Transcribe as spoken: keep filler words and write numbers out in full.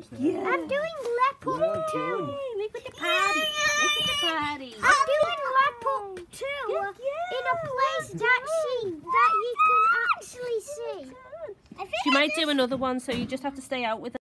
Yeah. I'm doing leopard too. Look at the party. Look at the party. I'm doing leopard too in a place that she that you can actually see. She might do another one, so you just have to stay out with her.